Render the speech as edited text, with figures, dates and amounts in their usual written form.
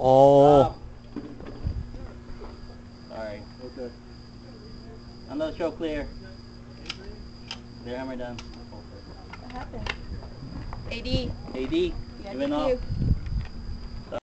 Oh. Sorry. Okay. Another show clear. There, hammer done. What happened? AD. AD, You you got went DQ. off.